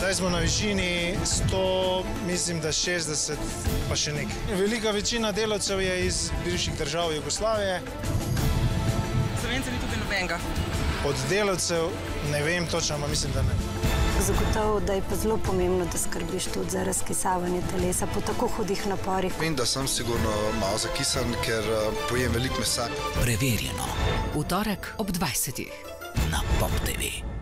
Zdaj smo na višini 100, mislim, da 60, pa še nekaj. Velika večina delavcev je iz bivših držav Jugoslavije. Slovencev ni tudi nobenega. Od delavcev ne vem točno, ampak mislim, da ne. Zagotovo, da je pa zelo pomembno, da skrbiš tudi za razkisavanje telesa po tako hudih naporih. Vem, da sem sigurno malo zakisan, ker pojem veliko mesa. Preverjeno. V torek ob 20. na Pop TV.